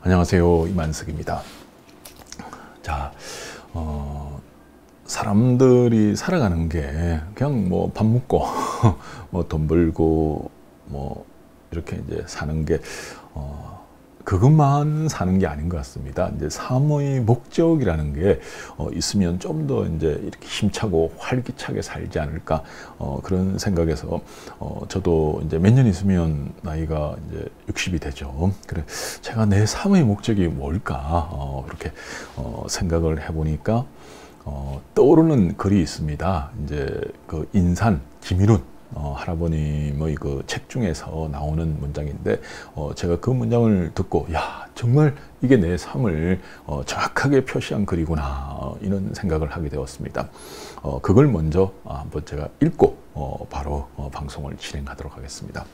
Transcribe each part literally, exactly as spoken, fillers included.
안녕하세요, 이만석입니다. 자, 어, 사람들이 살아가는 게 그냥 뭐 밥 먹고 뭐 돈 벌고 뭐 이렇게 이제 사는 게 어, 그것만 사는 게 아닌 것 같습니다. 이제 삶의 목적이라는 게 어, 있으면 좀 더 이제 이렇게 힘차고 활기차게 살지 않을까 어, 그런 생각에서 어, 저도 이제 몇 년 있으면 나이가 이제 육십이 되죠. 그래 제가 내 삶의 목적이 뭘까 어, 그렇게 어, 생각을 해보니까 어, 떠오르는 글이 있습니다. 이제 그 인산 김일훈 어, 할아버님의 그 책 중에서 나오는 문장인데 어, 제가 그 문장을 듣고 야 정말 이게 내 삶을 어, 정확하게 표시한 글이구나 어, 이런 생각을 하게 되었습니다. 어, 그걸 먼저 어, 한번 제가 읽고 어, 바로 어, 방송을 진행하도록 하겠습니다.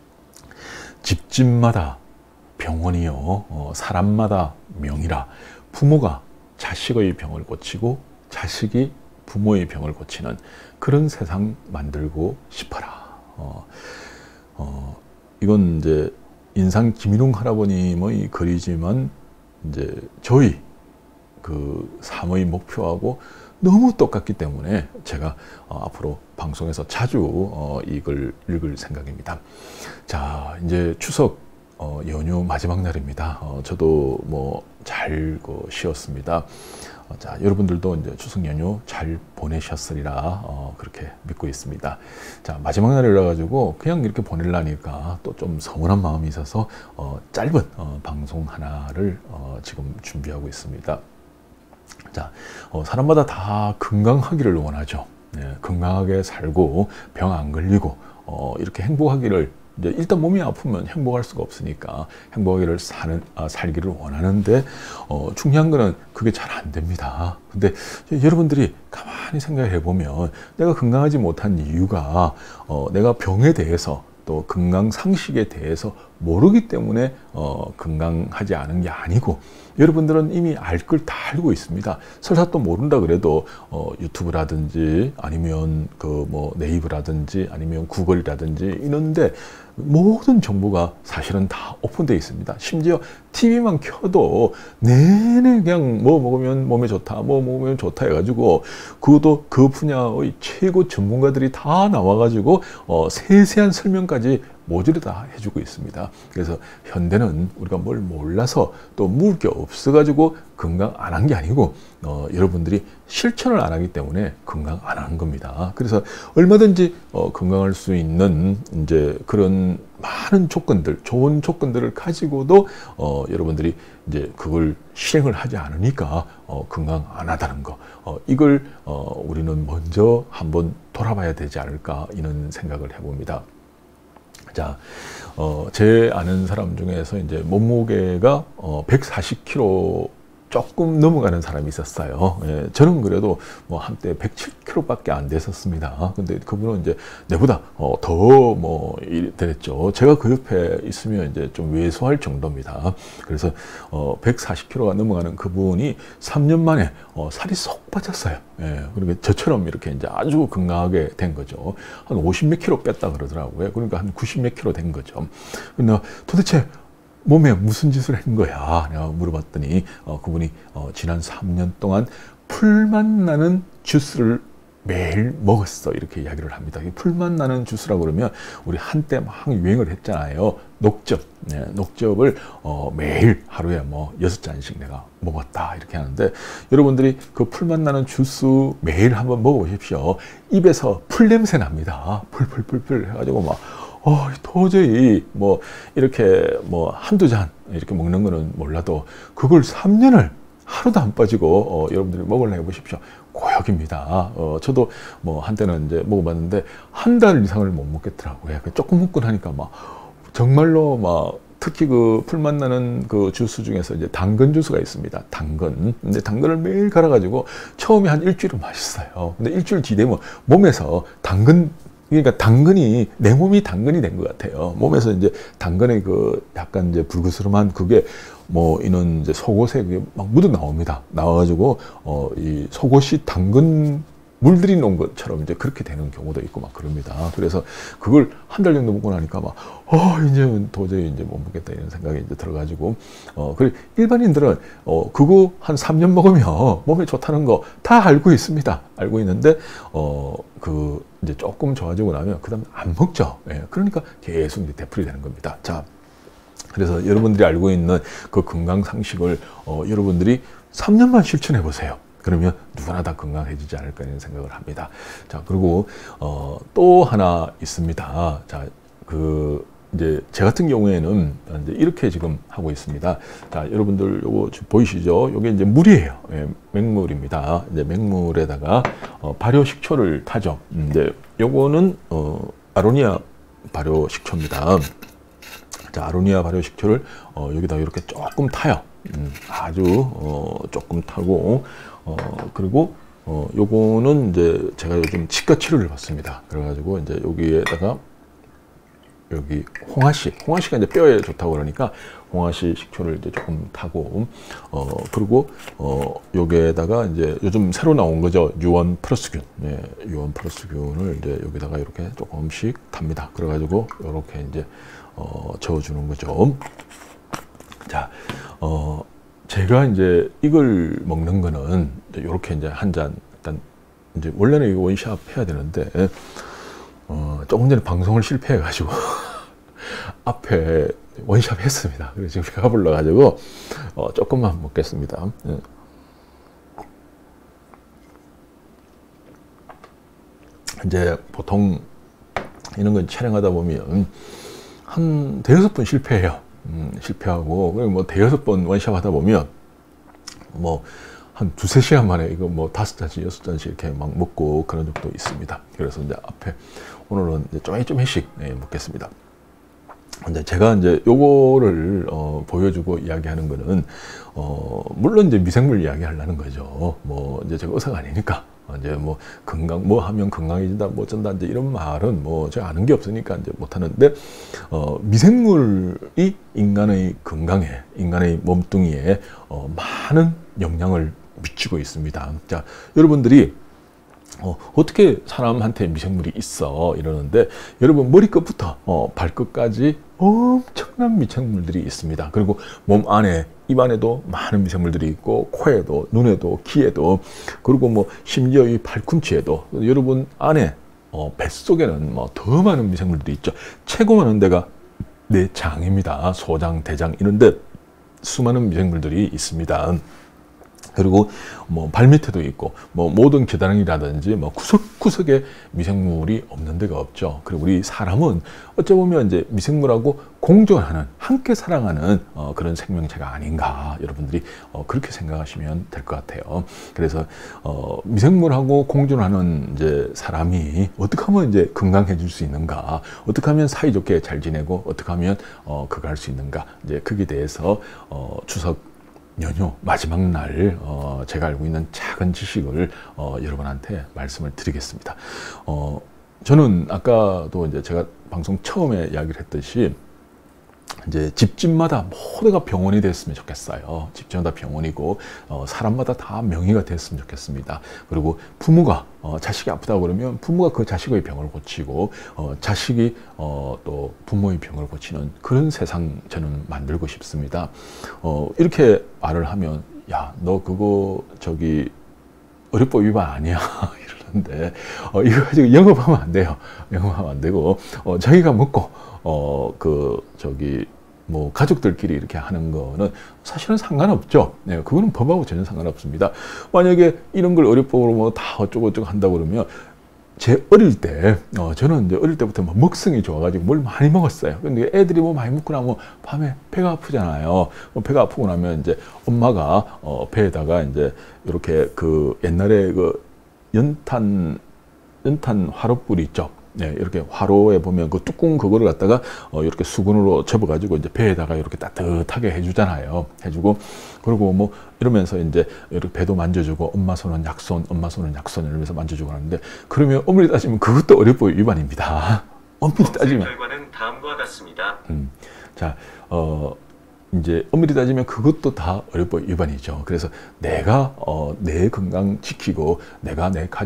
집집마다 병원이요 어, 사람마다 명이라 부모가 자식의 병을 고치고 자식이 부모의 병을 고치는 그런 세상 만들고 싶어라. 어, 어, 이건 이제 인상 김일웅 할아버님의 글이지만 이제 저희 그 삶의 목표하고 너무 똑같기 때문에 제가 어, 앞으로 방송에서 자주 어, 이걸 읽을 생각입니다. 자, 이제 추석 어, 연휴 마지막 날입니다. 어, 저도 뭐 잘 그, 쉬었습니다. 어, 자, 여러분들도 이제 추석 연휴 잘 보내셨으리라 어, 그렇게 믿고 있습니다. 자, 마지막 날이라 가지고 그냥 이렇게 보내려니까 또 좀 서운한 마음이 있어서 어, 짧은 어, 방송 하나를 어, 지금 준비하고 있습니다. 자, 어, 사람마다 다 건강하기를 원하죠. 네, 건강하게 살고 병 안 걸리고 어, 이렇게 행복하기를 이제 일단 몸이 아프면 행복할 수가 없으니까 행복하기를 사는, 아, 살기를 원하는데 어, 중요한 거는 그게 잘 안 됩니다. 근데 여러분들이 가만히 생각해 보면 내가 건강하지 못한 이유가 어, 내가 병에 대해서 또 건강 상식에 대해서 모르기 때문에 어, 건강하지 않은 게 아니고 여러분들은 이미 알 걸 다 알고 있습니다. 설사 또 모른다 그래도 어, 유튜브라든지 아니면 그 뭐 네이버라든지 아니면 구글이라든지 이런데 모든 정보가 사실은 다 오픈되어 있습니다. 심지어 티비만 켜도 내내 그냥 뭐 먹으면 몸에 좋다, 뭐 먹으면 좋다 해가지고 그것도 그 분야의 최고 전문가들이 다 나와가지고 어, 세세한 설명까지 모조리 다 해주고 있습니다. 그래서 현대는 우리가 뭘 몰라서 또 물 게 없어가지고 건강 안 한 게 아니고 어, 여러분들이 실천을 안 하기 때문에 건강 안 하는 겁니다. 그래서 얼마든지 어, 건강할 수 있는 이제 그런 많은 조건들, 좋은 조건들을 가지고도 어, 여러분들이 이제 그걸 실행을 하지 않으니까 어, 건강 안 하다는 거, 어, 이걸 어, 우리는 먼저 한번 돌아봐야 되지 않을까 이런 생각을 해봅니다. 자, 어, 제 아는 사람 중에서 이제 몸무게가 어, 백사십 킬로그램 조금 넘어가는 사람이 있었어요. 예, 저는 그래도 뭐 한때 백칠 킬로그램밖에 안 됐었습니다. 근데 그분은 이제 내보다 어, 더 뭐 이랬죠. 제가 그 옆에 있으면 이제 좀 왜소할 정도입니다. 그래서 어, 백사십 킬로그램가 넘어가는 그분이 삼 년 만에 어, 살이 쏙 빠졌어요. 예, 그러니까 저처럼 이렇게 이제 아주 건강하게 된 거죠. 한 오십 몇 킬로 뺐다 그러더라고요. 그러니까 한 구십 몇 킬로 된 거죠. 근데 도대체 몸에 무슨 짓을 한 거야? 내가 물어봤더니 어, 그분이 어, 지난 삼 년 동안 풀맛 나는 주스를 매일 먹었어 이렇게 이야기를 합니다. 풀맛 나는 주스라고 그러면 우리 한때 막 유행을 했잖아요. 녹즙, 네, 녹즙을 어, 매일 하루에 뭐 여섯 잔씩 내가 먹었다 이렇게 하는데 여러분들이 그 풀맛 나는 주스 매일 한번 먹어보십시오. 입에서 풀 냄새 납니다. 풀풀풀풀 해가지고 막 어, 도저히 뭐 이렇게 뭐 한두 잔 이렇게 먹는 거는 몰라도 그걸 삼 년을 하루도 안 빠지고 어, 여러분들이 먹으려 해보십시오. 고역입니다. 어, 저도 뭐 한때는 이제 먹어봤는데 한 달 이상을 못 먹겠더라고요. 조금 먹고 나니까 막 정말로 막 특히 그 풀맛 나는 그 주스 중에서 이제 당근 주스가 있습니다. 당근. 근데 당근을 매일 갈아가지고 처음에 한 일주일은 맛있어요. 근데 일주일 뒤 되면 몸에서 당근 그러니까 당근이 내 몸이 당근이 된 것 같아요. 몸에서 이제 당근의 그 약간 이제 불그스름한 그게 뭐 이런 이제 속옷에 그게 막 묻어 나옵니다. 나와가지고 어 이 속옷이 당근 물들이 놓은 것처럼 이제 그렇게 되는 경우도 있고 막 그럽니다. 그래서 그걸 한 달 정도 먹고 나니까 막, 어, 이제 도저히 이제 못 먹겠다 이런 생각이 이제 들어가지고, 어, 그리고 일반인들은, 어, 그거 한 삼 년 먹으면 몸에 좋다는 거 다 알고 있습니다. 알고 있는데, 어, 그, 이제 조금 좋아지고 나면 그 다음 안 먹죠. 예, 그러니까 계속 이제 되풀이 되는 겁니다. 자, 그래서 여러분들이 알고 있는 그 건강 상식을, 어, 여러분들이 삼 년만 실천해 보세요. 그러면 누구나 다 건강해지지 않을까 이런 생각을 합니다. 자, 그리고 어, 또 하나 있습니다. 자, 그 이제 제 같은 경우에는 이제 이렇게 지금 하고 있습니다. 자, 여러분들 요거 보이시죠? 요게 이제 물이에요. 예, 맹물입니다. 이제 맹물에다가 어, 발효식초를 타죠. 이제 요거는 어, 아로니아 발효식초입니다. 자, 아로니아 발효식초를 어, 여기다 이렇게 조금 타요. 음, 아주 어, 조금 타고 어, 그리고 어, 요거는 이제 제가 요즘 치과 치료를 받습니다. 그래가지고 이제 여기에다가 여기 홍화씨, 홍화씨가 이제 뼈에 좋다고 그러니까 홍화씨 식초를 이제 조금 타고 어, 그리고 어, 여기에다가 이제 요즘 새로 나온 거죠. 유원 플러스균, 네, 유원 플러스균을 이제 여기다가 이렇게 조금씩 탑니다. 그래가지고 이렇게 이제 어, 저어주는 거죠. 자, 어, 제가 이제 이걸 먹는 거는 이렇게 이제 한 잔, 일단 이제 원래는 이거 원샷 해야 되는데, 어, 조금 전에 방송을 실패해가지고, 앞에 원샷 했습니다. 그래서 지금 배가 불러가지고, 어, 조금만 먹겠습니다. 이제 보통 이런 건 촬영하다 보면 한 대여섯 번 실패해요. 음, 실패하고, 뭐, 대여섯 번 원샷 하다 보면, 뭐, 한 두세 시간 만에 이거 뭐 다섯 잔씩, 여섯 잔씩 이렇게 막 먹고 그런 적도 있습니다. 그래서 이제 앞에 오늘은 이제 조금씩 네, 먹겠습니다. 근데 제가 이제 요거를 어, 보여주고 이야기하는 거는, 어, 물론 이제 미생물 이야기 하려는 거죠. 뭐, 이제 제가 의사가 아니니까. 이제 뭐 건강 뭐 하면 건강해진다 뭐 어쩐다 이제 이런 말은 뭐 제가 아는 게 없으니까 이제 못 하는데 어 미생물이 인간의 건강에 인간의 몸뚱이에 어 많은 영향을 미치고 있습니다. 자, 여러분들이 어, 어떻게 사람한테 미생물이 있어 이러는데 여러분 머리끝부터 어, 발끝까지 엄청난 미생물들이 있습니다. 그리고 몸 안에 입 안에도 많은 미생물들이 있고 코에도 눈에도 귀에도 그리고 뭐 심지어 이 팔꿈치에도 여러분 안에 어, 뱃속에는 뭐 더 많은 미생물들이 있죠. 최고 많은 데가 내 장입니다. 소장, 대장 이런데 수많은 미생물들이 있습니다. 그리고 뭐 발밑에도 있고 뭐 모든 계단이라든지 뭐 구석구석에 미생물이 없는 데가 없죠. 그리고 우리 사람은 어찌 보면 이제 미생물하고 공존하는 함께 살아가는 어 그런 생명체가 아닌가 여러분들이 어 그렇게 생각하시면 될 것 같아요. 그래서 어 미생물하고 공존하는 이제 사람이 어떻게 하면 이제 건강해질 수 있는가, 어떻게 하면 사이좋게 잘 지내고 어떻게 하면 어 그거 할 수 있는가, 이제 거기에 대해서 어 추석 연휴 마지막 날 어, 제가 알고 있는 작은 지식을 어, 여러분한테 말씀을 드리겠습니다. 어, 저는 아까도 이제 제가 방송 처음에 이야기를 했듯이 이제 집집마다 모두가 병원이 됐으면 좋겠어요. 집집마다 병원이고 어, 사람마다 다 명의가 됐으면 좋겠습니다. 그리고 부모가 어, 자식이 아프다고 그러면 부모가 그 자식의 병을 고치고 어, 자식이 어, 또 부모의 병을 고치는 그런 세상 저는 만들고 싶습니다. 어, 이렇게 말을 하면 야, 너 그거 저기 의료법 위반 아니야 이러는데 어, 이거 가지고 영업하면 안 돼요. 영업하면 안 되고 어, 자기가 먹고 어, 그, 저기, 뭐, 가족들끼리 이렇게 하는 거는 사실은 상관없죠. 네, 그거는 법하고 전혀 상관없습니다. 만약에 이런 걸 의료법으로 뭐 다 어쩌고저쩌고 한다고 그러면, 제 어릴 때, 어, 저는 이제 어릴 때부터 뭐 먹성이 좋아가지고 뭘 많이 먹었어요. 근데 애들이 뭐 많이 먹고 나면 밤에 배가 아프잖아요. 뭐 배가 아프고 나면 이제 엄마가, 어, 배에다가 이제 이렇게 그 옛날에 그 연탄, 연탄 화롯불이 있죠. 네, 이렇게 화로에 보면 그 뚜껑 그거를 갖다가 어, 이렇게 수건으로 접어가지고 이제 배에다가 이렇게 따뜻하게 해주잖아요. 해주고 그리고 뭐 이러면서 이제 이렇게 배도 만져주고 엄마 손은 약손, 엄마 손은 약손 이러면서 만져주고 하는데 그러면 엄밀히 따지면 그것도 의료법 위반입니다. 엄밀히 따지면 결과는 다음과 같습니다. 음, 자, 어. 이제 엄밀히 따지면 그것도 다 의료법 위반이죠. 그래서 내가 어, 내 건강 지키고 내가 내 가족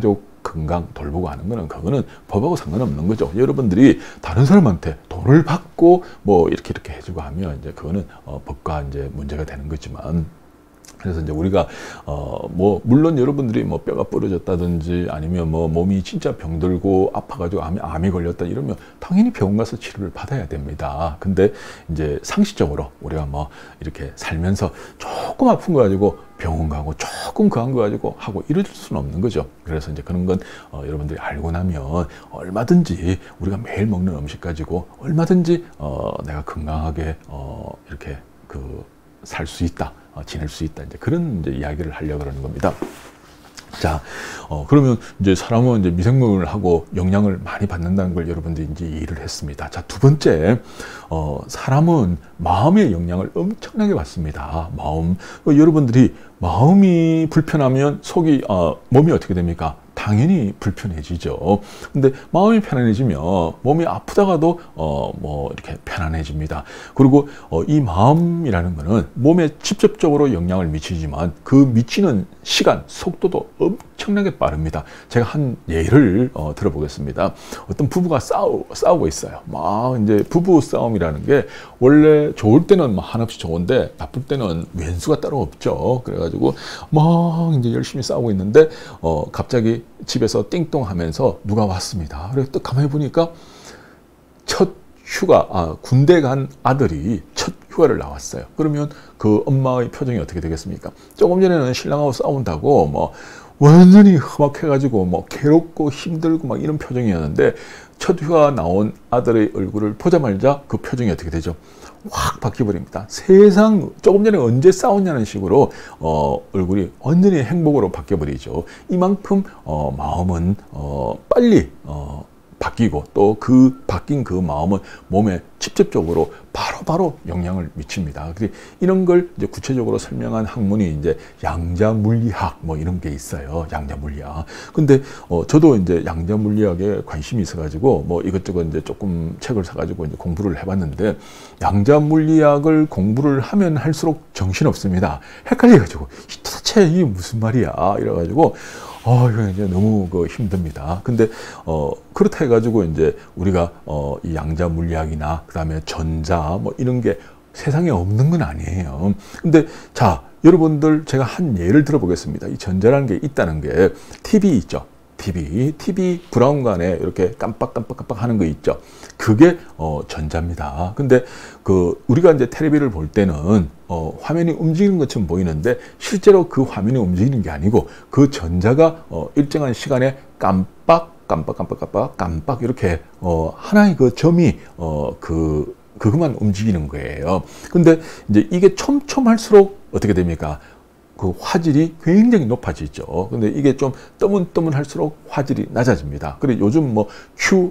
건강 돌보고 하는 거는 그거는 법하고 상관없는 거죠. 여러분들이 다른 사람한테 돈을 받고 뭐 이렇게 이렇게 해주고 하면 이제 그거는 어, 법과 이제 문제가 되는 거지만. 그래서 이제 우리가 어 뭐 물론 여러분들이 뭐 뼈가 부러졌다든지 아니면 뭐 몸이 진짜 병들고 아파가지고 암이, 암이 걸렸다 이러면 당연히 병원 가서 치료를 받아야 됩니다. 근데 이제 상식적으로 우리가 뭐 이렇게 살면서 조금 아픈 거 가지고 병원 가고 조금 그한 거 가지고 하고 이럴 수는 없는 거죠. 그래서 이제 그런 건 어, 여러분들이 알고 나면 얼마든지 우리가 매일 먹는 음식 가지고 얼마든지 어, 내가 건강하게 어, 이렇게 그 살 수 있다. 어, 지낼 수 있다. 이제 그런 이제 이야기를 하려고 그러는 겁니다. 자, 어, 그러면 이제 사람은 이제 미생물을 하고 영향을 많이 받는다는 걸 여러분들이 이제 이해를 했습니다. 자, 두 번째, 어, 사람은 마음의 영향을 엄청나게 받습니다. 마음. 어, 여러분들이 마음이 불편하면 속이, 어, 몸이 어떻게 됩니까? 당연히 불편해지죠. 근데 마음이 편안해지면 몸이 아프다가도 어 뭐 이렇게 편안해집니다. 그리고 어 이 마음이라는 거는 몸에 직접적으로 영향을 미치지만 그 미치는 시간, 속도도 엄청나게 빠릅니다. 제가 한 예를 어 들어보겠습니다. 어떤 부부가 싸우, 싸우고 있어요. 막 이제 부부 싸움이라는 게 원래 좋을 때는 막 한없이 좋은데 나쁠 때는 왼수가 따로 없죠. 그래가지고 막 이제 열심히 싸우고 있는데 어 갑자기 집에서 띵동 하면서 누가 왔습니다. 그래서 또 가만히 보니까 첫 휴가, 아, 군대 간 아들이 첫 휴가를 나왔어요. 그러면 그 엄마의 표정이 어떻게 되겠습니까? 조금 전에는 신랑하고 싸운다고 뭐 완전히 험악해가지고 뭐 괴롭고 힘들고 막 이런 표정이었는데 첫 휴가 나온 아들의 얼굴을 보자마자 그 표정이 어떻게 되죠? 확 바뀌어버립니다. 세상 조금 전에 언제 싸웠냐는 식으로 어, 얼굴이 완전히 행복으로 바뀌어버리죠. 이만큼 어, 마음은 어, 빨리 어, 바뀌고 또 그 바뀐 그 마음은 몸에 직접적으로 바로바로 바로 영향을 미칩니다. 이런 걸 이제 구체적으로 설명한 학문이 이제 양자물리학 뭐 이런 게 있어요. 양자물리학. 근데 어 저도 이제 양자물리학에 관심이 있어가지고 뭐 이것저것 이제 조금 책을 사가지고 이제 공부를 해봤는데 양자물리학을 공부를 하면 할수록 정신 없습니다. 헷갈려가지고 도대체 이게 무슨 말이야 이래가지고. 어, 이거 이제 너무 그 힘듭니다. 근데, 어, 그렇다 해가지고 이제 우리가, 어, 이 양자 물리학이나 그 다음에 전자 뭐 이런 게 세상에 없는 건 아니에요. 근데 자, 여러분들 제가 한 예를 들어보겠습니다. 이 전자라는 게 있다는 게 티비 있죠. 티비, 티비 브라운관에 이렇게 깜빡깜빡깜빡 하는 거 있죠. 그게 어, 전자입니다. 근데 그 우리가 이제 텔레비를 볼 때는 어, 화면이 움직이는 것처럼 보이는데 실제로 그 화면이 움직이는 게 아니고 그 전자가 어, 일정한 시간에 깜빡 깜빡깜빡깜빡 깜빡 이렇게 어, 하나의 그 점이 어, 그 그것만 움직이는 거예요. 근데 이제 이게 촘촘할수록 어떻게 됩니까? 그 화질이 굉장히 높아지죠. 근데 이게 좀 뜨문뜨문할수록 화질이 낮아집니다. 그리고 요즘 뭐 Q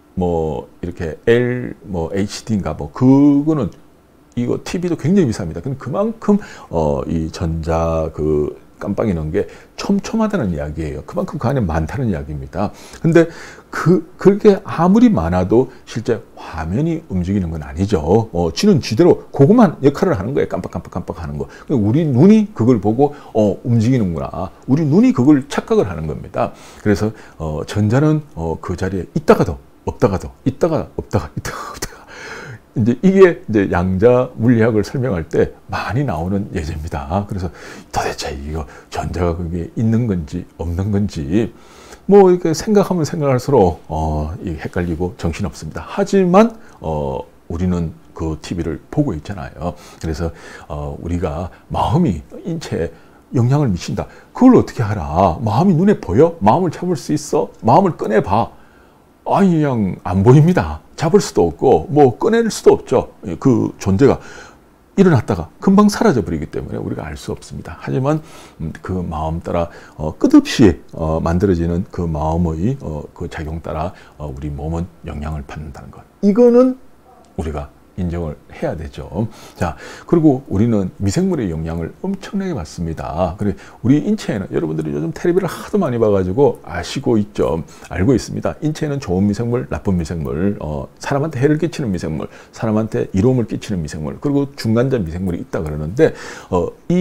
뭐 이렇게 L 뭐 에이치디인가 뭐 그거는 이거 티비도 굉장히 비쌉니다. 근데 그만큼 어 이 전자 그 깜빡이는 게 촘촘하다는 이야기예요. 그만큼 그 안에 많다는 이야기입니다. 근데 그, 그렇게 아무리 많아도 실제 화면이 움직이는 건 아니죠. 어, 쥐는 쥐대로 그것만 역할을 하는 거예요. 깜빡깜빡깜빡 하는 거. 우리 눈이 그걸 보고, 어, 움직이는구나. 우리 눈이 그걸 착각을 하는 겁니다. 그래서, 어, 전자는, 어, 그 자리에 있다가도, 없다가도, 있다가, 없다가, 있다가, 없다가. 이제 이게 이제 양자 물리학을 설명할 때 많이 나오는 예제입니다. 그래서 도대체 이거 전자가 그게 있는 건지 없는 건지 뭐 이렇게 생각하면 생각할수록 어, 이 헷갈리고 정신없습니다. 하지만 어, 우리는 그 티비를 보고 있잖아요. 그래서 어, 우리가 마음이 인체에 영향을 미친다. 그걸 어떻게 알아? 마음이 눈에 보여? 마음을 잡을 수 있어? 마음을 꺼내봐. 아니 그냥 안 보입니다. 잡을 수도 없고 뭐 꺼낼 수도 없죠. 그 존재가 일어났다가 금방 사라져 버리기 때문에 우리가 알 수 없습니다. 하지만 그 마음 따라 어, 끝없이 어, 만들어지는 그 마음의 어, 그 작용 따라 어, 우리 몸은 영향을 받는다는 것. 이거는 우리가 인정을 해야 되죠. 자, 그리고 우리는 미생물의 영향을 엄청나게 받습니다. 그래, 우리 인체에는 여러분들이 요즘 텔레비를 하도 많이 봐가지고 아시고 있죠. 알고 있습니다. 인체에는 좋은 미생물, 나쁜 미생물, 어, 사람한테 해를 끼치는 미생물, 사람한테 이로움을 끼치는 미생물, 그리고 중간자 미생물이 있다 그러는데, 어, 이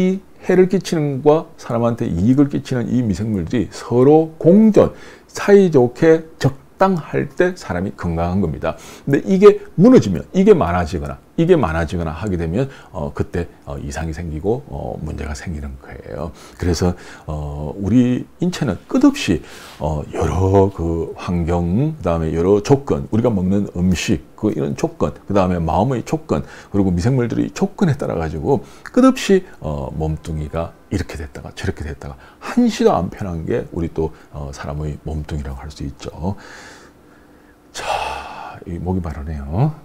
해를 끼치는 것과 사람한테 이익을 끼치는 이 미생물들이 서로 공존, 사이좋게 적당할 때 사람이 건강한 겁니다. 근데 이게 무너지면, 이게 많아지거나 이게 많아지거나 하게 되면 어, 그때 어, 이상이 생기고 어, 문제가 생기는 거예요. 그래서 어, 우리 인체는 끝없이 어, 여러 그 환경, 그다음에 여러 조건, 우리가 먹는 음식, 그 이런 조건, 그다음에 마음의 조건, 그리고 미생물들이 조건에 따라 가지고 끝없이 어, 몸뚱이가 이렇게 됐다가 저렇게 됐다가 한시도 안 편한 게 우리 또 어, 사람의 몸뚱이라고 할 수 있죠. 자, 이 목이 마르네요.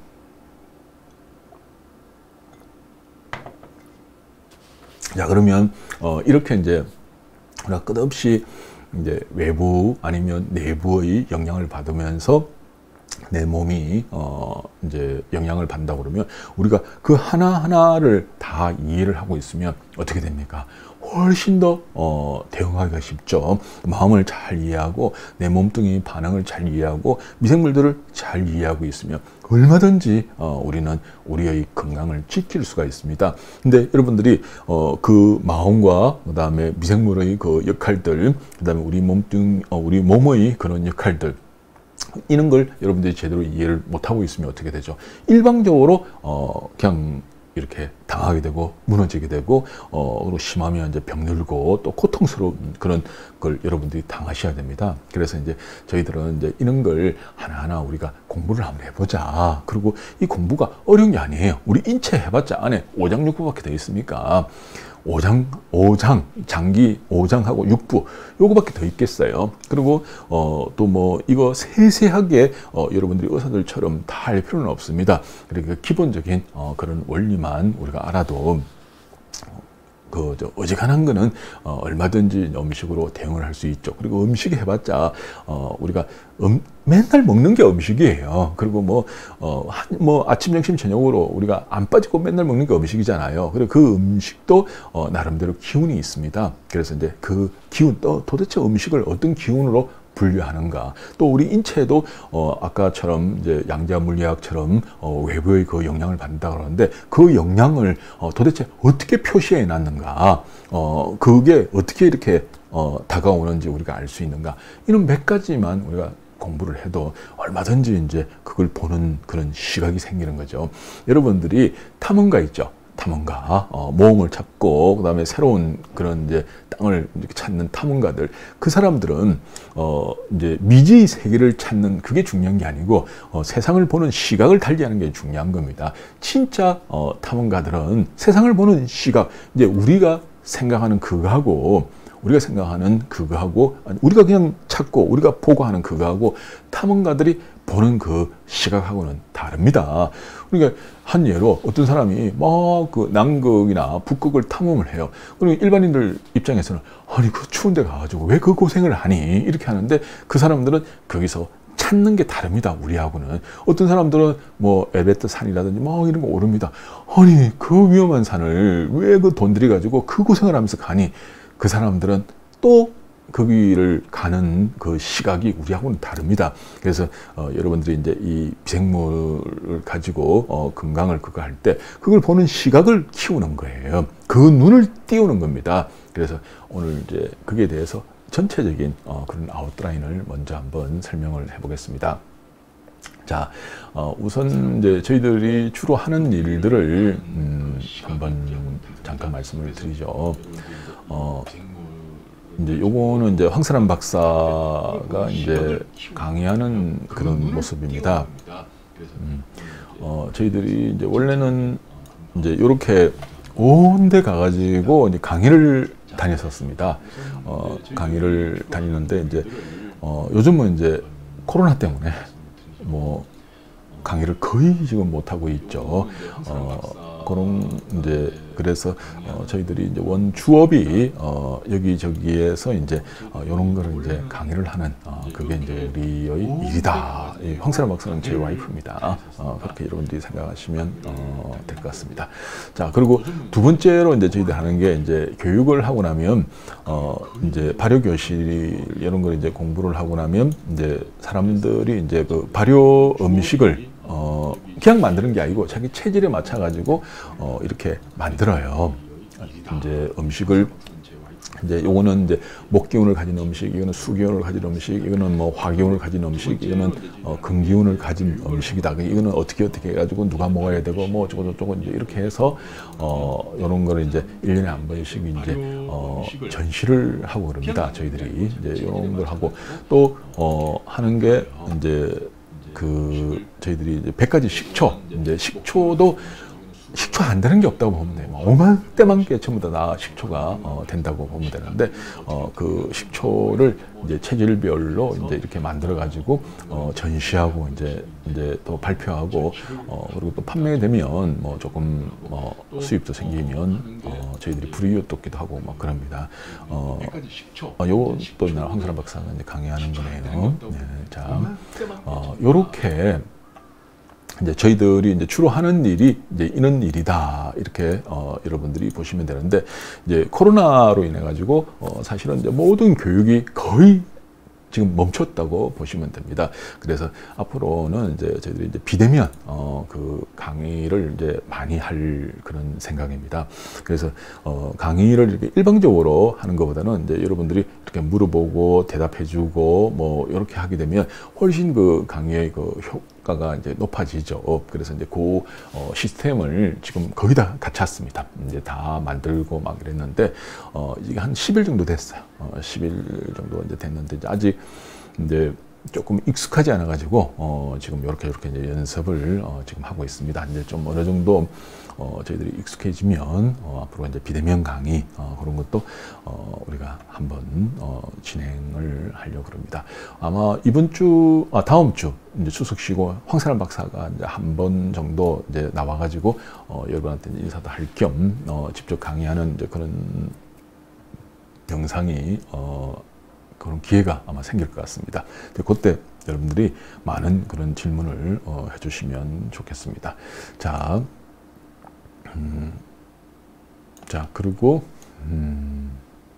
자, 그러면 어, 이렇게 이제 우리가 끝없이 이제 외부 아니면 내부의 영향을 받으면서 내 몸이 어 이제 영향을 받는다 그러면 우리가 그 하나 하나를 다 이해를 하고 있으면 어떻게 됩니까? 훨씬 더 어, 대응하기가 쉽죠. 마음을 잘 이해하고 내 몸뚱이 반응을 잘 이해하고 미생물들을 잘 이해하고 있으면 얼마든지 어, 우리는 우리의 건강을 지킬 수가 있습니다. 근데 여러분들이 어, 그 마음과 그 다음에 미생물의 그 역할들, 그 다음에 우리 몸뚱, 어, 우리 몸의 그런 역할들, 이런 걸 여러분들이 제대로 이해를 못하고 있으면 어떻게 되죠? 일방적으로 어, 그냥 이렇게 당하게 되고 무너지게 되고 어, 그리고 심하면 이제 병들고 또 고통스러운 그런 걸 여러분들이 당하셔야 됩니다. 그래서 이제 저희들은 이제 이런 걸 하나하나 우리가 공부를 한번 해보자. 그리고 이 공부가 어려운 게 아니에요. 우리 인체 해봤자 안에 오장육부밖에 더 있습니까? 오장, 오장, 장기, 오장하고 육부, 요거밖에 더 있겠어요. 그리고, 어, 또 뭐, 이거 세세하게, 어, 여러분들이 의사들처럼 다 할 필요는 없습니다. 그러니까 기본적인, 어, 그런 원리만 우리가 알아도, 그, 저, 어지간한 거는, 어, 얼마든지 음식으로 대응을 할 수 있죠. 그리고 음식 해봤자, 어, 우리가, 음, 맨날 먹는 게 음식이에요. 그리고 뭐, 어, 한, 뭐, 아침, 점심, 저녁으로 우리가 안 빠지고 맨날 먹는 게 음식이잖아요. 그리고 그 음식도, 어, 나름대로 기운이 있습니다. 그래서 이제 그 기운, 또 도대체 음식을 어떤 기운으로 분류하는가. 또 우리 인체도 어 아까처럼 이제 양자 물리학처럼 어 외부의 그 영향을 받는다 그러는데 그 영향을 어 도대체 어떻게 표시해 놨는가. 어 그게 어떻게 이렇게 어 다가오는지 우리가 알 수 있는가. 이런 몇 가지만 우리가 공부를 해도 얼마든지 이제 그걸 보는 그런 시각이 생기는 거죠. 여러분들이 탐험가 있죠. 탐험가, 어, 모험을 찾고, 그 다음에 새로운 그런 이제 땅을 이렇게 찾는 탐험가들. 그 사람들은, 어, 이제 미지의 세계를 찾는 그게 중요한 게 아니고, 어, 세상을 보는 시각을 달리하는 게 중요한 겁니다. 진짜, 어, 탐험가들은 세상을 보는 시각, 이제 우리가 생각하는 그거하고, 우리가 생각하는 그거하고, 아니, 우리가 그냥 찾고, 우리가 보고 하는 그거하고, 탐험가들이 보는 그 시각하고는 다릅니다. 그러니까 한 예로 어떤 사람이 막 그 남극이나 북극을 탐험을 해요. 그리고 일반인들 입장에서는 아니 그 추운 데 가가지고 왜 그 고생을 하니? 이렇게 하는데 그 사람들은 거기서 찾는 게 다릅니다. 우리하고는. 어떤 사람들은 뭐 에베레스트 산이라든지 뭐 이런 거 오릅니다. 아니 그 위험한 산을 왜 그 돈 들여가지고 그 고생을 하면서 가니? 그 사람들은 또 거기를 가는 그 시각이 우리하고는 다릅니다. 그래서 어, 여러분들이 이제 이 미생물을 가지고 어, 건강을 그거 할 때 그걸 보는 시각을 키우는 거예요. 그 눈을 띄우는 겁니다. 그래서 오늘 이제 그게 대해서 전체적인 어, 그런 아웃라인을 먼저 한번 설명을 해보겠습니다. 자, 어, 우선 이제 저희들이 주로 하는 일들을 음, 한번 잠깐 말씀을 드리죠. 어, 이제 요거는 이제 황선한 박사가 이제 강의하는 그런 모습입니다. 음, 어, 저희들이 이제 원래는 이제 요렇게 온 데 가가지고 이제 강의를 다녔었습니다. 어, 강의를 다니는데 이제 어, 요즘은 이제 코로나 때문에 뭐 강의를 거의 지금 못 하고 있죠. 어, 그런 이제 그래서 어, 저희들이 이제 원 주업이 어, 여기 저기에서 이제 어, 이런 거를 이제 강의를 하는 어, 그게 이제 우리의 일이다. 이 황선한 박사는 제 와이프입니다. 어, 그렇게 여러분들이 생각하시면 어, 될 것 같습니다. 자, 그리고 두 번째로 이제 저희들 하는 게 이제 교육을 하고 나면 어, 이제 발효 교실 이런 걸 이제 공부를 하고 나면 이제 사람들이 이제 그 발효 음식을 어, 그냥 만드는 게 아니고 자기 체질에 맞춰 가지고 어, 이렇게 만들어요. 이제 음식을 이제 요거는 이제 목기운을 가진 음식, 이거는 수기운을 가진 음식, 이거는 뭐 화기운을 가진 음식, 이거는 어, 금기운을 가진 음식이다. 이거는 어떻게 어떻게 해가지고 누가 먹어야 되고 뭐 어쩌고 저쩌고 이제 이렇게 해서 어 이런 거를 이제 일 년에 한 번씩 이제 어 전시를 하고 그럽니다. 저희들이 이제 이런 걸 하고 또 어 하는 게 이제 그 저희들이 이제 백 가지 식초, 이제 식초도 식초 안 되는 게 없다고 보면 돼요. 오만 대만 개 전부 다 나 식초가 어, 된다고 보면 되는데, 어, 그 식초를 이제 체질별로 이제 이렇게 만들어 가지고 어, 전시하고 이제 이제 또 발표하고 어, 그리고 또 판매되면 뭐 조금 뭐 수입도 생기면 어, 저희들이 불이익 돕기도 하고 막 그럽니다. 어, 어 요것도 황사람 박사가 이제 강의하는 거네요. 네, 자, 어, 요렇게. 이제 저희들이 이제 주로 하는 일이 이제 이런 일이다 이렇게 어, 여러분들이 보시면 되는데 이제 코로나로 인해 가지고 어, 사실은 이제 모든 교육이 거의 지금 멈췄다고 보시면 됩니다. 그래서 앞으로는 이제 저희들이 이제 비대면 어, 그 강의를 이제 많이 할 그런 생각입니다. 그래서 어, 강의를 이렇게 일방적으로 하는 것보다는 이제 여러분들이 이렇게 물어보고 대답해주고 뭐 이렇게 하게 되면 훨씬 그 강의의 그 효과가 이제 높아지죠. 그래서 이제 그 어, 시스템을 지금 거의 다 갖췄습니다. 이제 다 만들고 막 이랬는데 어, 이게 한 십 일 정도 됐어요. 어, 십 일 정도 이제 됐는데 이제 아직 이제 조금 익숙하지 않아 가지고 어, 지금 이렇게 이렇게 이제 연습을 어, 지금 하고 있습니다. 이제 좀 어느 정도 어, 저희들이 익숙해지면 어, 앞으로 이제 비대면 강의 어, 그런 것도 어, 우리가 한번 어, 진행을 하려고 합니다. 아마 이번 주, 아 다음 주 이제 추석 쉬고 황사람 박사가 이제 한 번 정도 이제 나와가지고 어, 여러분한테 인사도 할 겸 어, 직접 강의하는 이제 그런 영상이 어, 그런 기회가 아마 생길 것 같습니다. 그때 여러분들이 많은 그런 질문을 어, 해주시면 좋겠습니다. 자. 음, 자, 그리고, 음,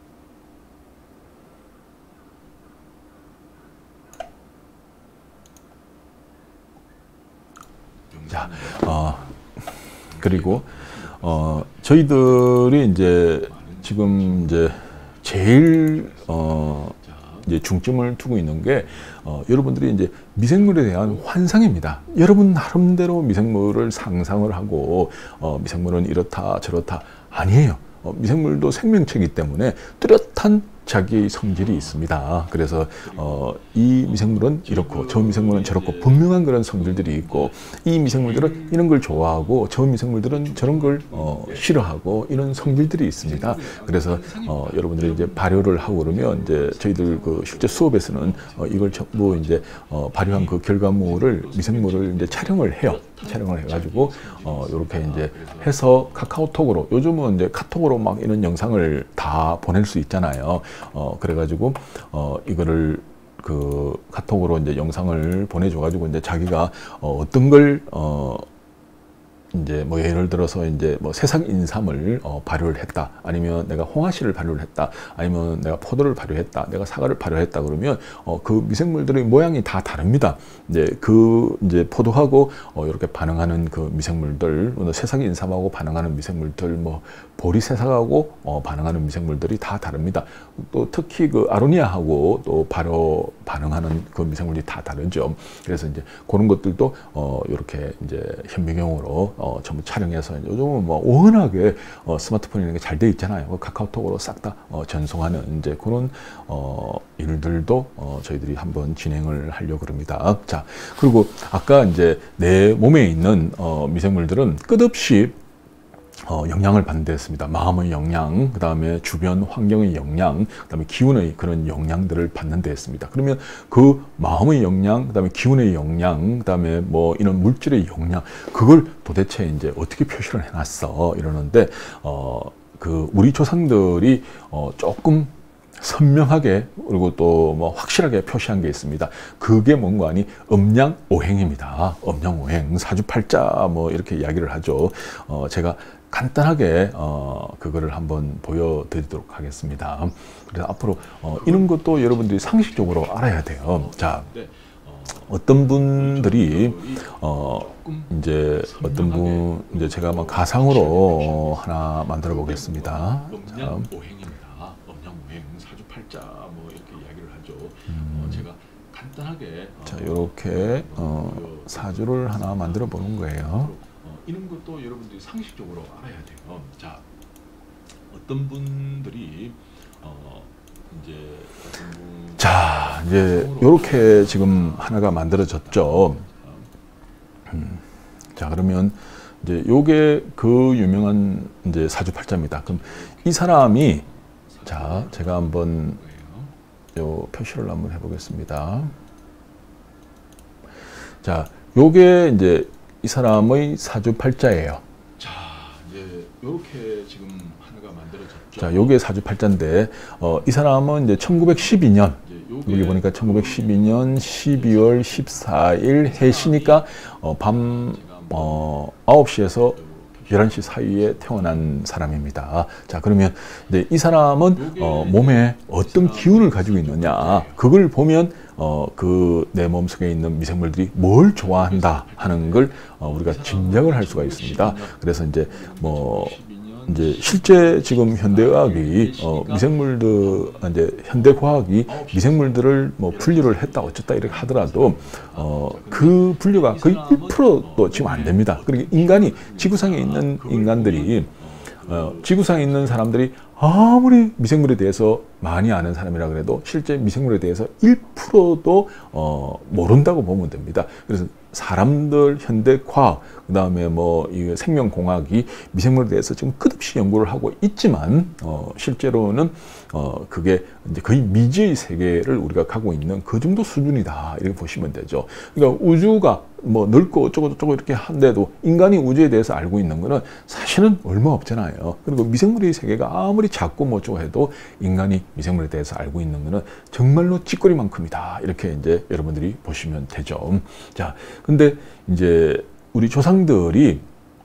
자, 어, 그리고, 어, 저희들이 이제 지금 이제 제일, 어, 이제 중점을 두고 있는 게 어, 여러분들이 이제 미생물에 대한 환상입니다. 여러분 나름대로 미생물을 상상을 하고 어, 미생물은 이렇다 저렇다 아니에요. 어, 미생물도 생명체이기 때문에 뚜렷한 자기의 성질이 있습니다. 그래서 어, 이 미생물은 이렇고 저 미생물은 저렇고 분명한 그런 성질들이 있고 이 미생물들은 이런 걸 좋아하고 저 미생물들은 저런 걸 어, 싫어하고 이런 성질들이 있습니다. 그래서 어, 여러분들이 이제 발효를 하고 그러면 이제 저희들 그 실제 수업에서는 어, 이걸 전부 이제 어, 발효한 그 결과물을 미생물을 이제 촬영을 해요. 촬영을 해가지고 어, 이렇게 이제 해서 카카오톡으로 요즘은 이제 카톡으로 막 이런 영상을 다 보낼 수 있잖아요. 어, 그래가지고 어, 이거를 그 카톡으로 이제 영상을 보내줘가지고 이제 자기가 어, 어떤 걸 어, 이제 뭐 예를 들어서 이제 뭐 세상 인삼을 어, 발효를 했다, 아니면 내가 홍화씨를 발효를 했다, 아니면 내가 포도를 발효했다, 내가 사과를 발효했다 그러면 어, 그 미생물들의 모양이 다 다릅니다. 이제 그 이제 포도하고 어, 이렇게 반응하는 그 미생물들, 세상 인삼하고 반응하는 미생물들, 뭐 보리새싹하고 어, 반응하는 미생물들이 다 다릅니다. 또 특히 그 아로니아하고 또 발효 반응하는 그 미생물이 다 다르죠. 그래서 이제 그런 것들도 어, 이렇게 이제 현미경으로 어, 전부 촬영해서 요즘은 뭐 워낙에 어, 스마트폰 이런 게 잘 돼 있잖아요. 그 카카오톡으로 싹 다 어, 전송하는 이제 그런 어, 일들도 어, 저희들이 한번 진행을 하려고 합니다. 자, 그리고 아까 이제 내 몸에 있는 어, 미생물들은 끝없이 어, 영향을 받는 데 있습니다. 마음의 영향, 그 다음에 주변 환경의 영향, 그 다음에 기운의 그런 영향들을 받는 데 있습니다. 그러면 그 마음의 영향, 그 다음에 기운의 영향, 그 다음에 뭐 이런 물질의 영향, 그걸 도대체 이제 어떻게 표시를 해놨어? 이러는데, 어, 그 우리 조상들이 어, 조금 선명하게 그리고 또 뭐 확실하게 표시한 게 있습니다. 그게 뭔가 하니 음양오행입니다. 음양오행, 사주팔자 뭐 이렇게 이야기를 하죠. 어, 제가 간단하게 어, 그거를 한번 보여드리도록 하겠습니다. 그래서 앞으로 어, 이런 것도 여러분들이 상식적으로 알아야 돼요. 자, 어떤 분들이 어 이제 어떤 분 이제 제가 막 가상으로 하나 만들어 보겠습니다. 음양 오행입니다. 음양 오행 사주팔자 뭐 이렇게 이야기를 하죠. 음. 어, 제가 간단하게 자 이렇게 어, 사주를 하나 만들어 보는 거예요. 어, 이런 것도 여러분들이 상식적으로 알아야 돼요. 자 어떤 분들이 어, 이제 어떤 분 자 이제 이렇게 지금 하나가 만들어졌죠. 음, 자 그러면 이제 요게 그 유명한 이제 사주팔자입니다. 그럼 이 사람이 자 제가 한번 요 표시를 한번 해보겠습니다. 자 요게 이제 이 사람의 사주팔자예요. 자 이제 이렇게 지금 하나가 만들어졌죠. 자 요게 사주팔자인데 어, 이 사람은 이제 천구백십이 년 여기 보니까 천구백십이 년 십이월 십사일 해시니까 어, 밤 어, 아홉 시에서 열한 시 사이에 태어난 사람입니다. 자 그러면 이제 이 사람은 어, 몸에 어떤 기운을 가지고 있느냐 그걸 보면 어, 그 내 몸속에 있는 미생물들이 뭘 좋아한다 하는 걸 어, 우리가 짐작을 할 수가 있습니다. 그래서 이제 뭐 이제 실제 지금 현대의학이 어, 미생물들 이제 현대과학이 미생물들을 뭐 분류를 했다 어쨌다 이렇게 하더라도 어, 그 분류가 거의 일 퍼센트도 지금 안 됩니다. 그러니까 인간이 지구상에 있는 인간들이 어, 지구상에 있는 사람들이 아무리 미생물에 대해서 많이 아는 사람이라 그래도 실제 미생물에 대해서 일 퍼센트도 어, 모른다고 보면 됩니다. 그래서 사람들 현대과학 그다음에 뭐 이 생명공학이 미생물에 대해서 지금 끝없이 연구를 하고 있지만 어, 실제로는 어, 그게 이제 거의 미지의 세계를 우리가 가고 있는 그 정도 수준이다 이렇게 보시면 되죠. 그러니까 우주가 뭐 넓고 어쩌고 저쩌고 이렇게 한데도 인간이 우주에 대해서 알고 있는 거는 사실은 얼마 없잖아요. 그리고 미생물의 세계가 아무리 작고 뭐 어쩌고 해도 인간이 미생물에 대해서 알고 있는 거는 정말로 찌꺼리만큼이다 이렇게 이제 여러분들이 보시면 되죠. 자, 근데 이제 우리 조상들이